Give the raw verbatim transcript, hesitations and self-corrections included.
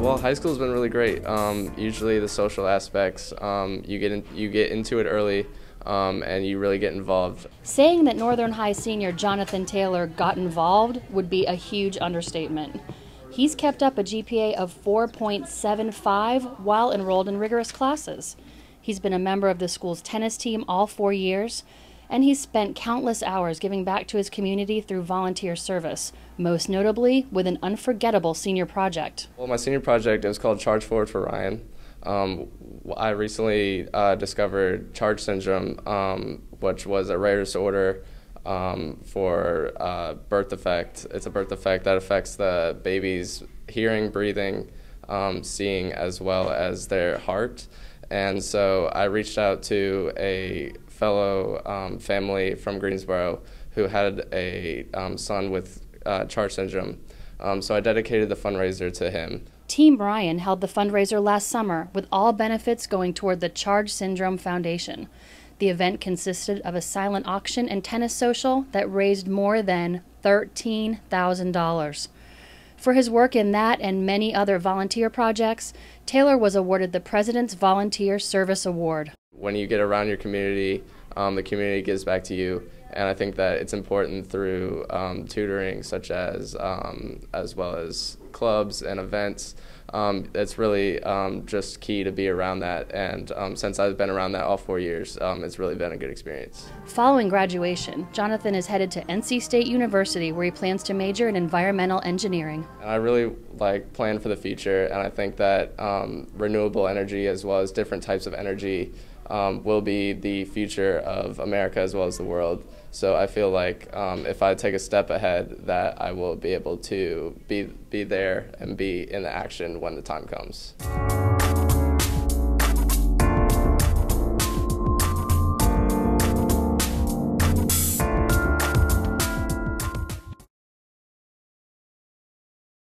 Well, high school's been really great. Um, usually the social aspects, um, you get in, you get into it early, um, and you really get involved. Saying that Northern High senior Jonathan Taylor got involved would be a huge understatement. He's kept up a G P A of four point seven five while enrolled in rigorous classes. He's been a member of the school's tennis team all four years, and he's spent countless hours giving back to his community through volunteer service, most notably with an unforgettable senior project. Well, my senior project is called Charge Forward for Ryan. Um, I recently uh, discovered Charge syndrome, um, which was a rare disorder um, for uh, birth defect. It's a birth defect that affects the baby's hearing, breathing, um, seeing, as well as their heart. And so I reached out to a fellow um, family from Greensboro who had a um, son with uh, Charge syndrome. Um, so I dedicated the fundraiser to him. Team Ryan held the fundraiser last summer, with all benefits going toward the Charge Syndrome Foundation. The event consisted of a silent auction and tennis social that raised more than thirteen thousand dollars. For his work in that and many other volunteer projects, Taylor was awarded the President's Volunteer Service Award. When you get around your community, um, the community gives back to you, and I think that it's important through um, tutoring, such as um, as well as clubs and events. Um, it's really um, just key to be around that, and um, since I've been around that all four years, um, it's really been a good experience. Following graduation, Jonathan is headed to N C State University, where he plans to major in environmental engineering. And I really like plan for the future, and I think that um, renewable energy, as well as different types of energy, um, will be the future of America as well as the world. So I feel like um, if I take a step ahead, that I will be able to be be there and be in action when the time comes.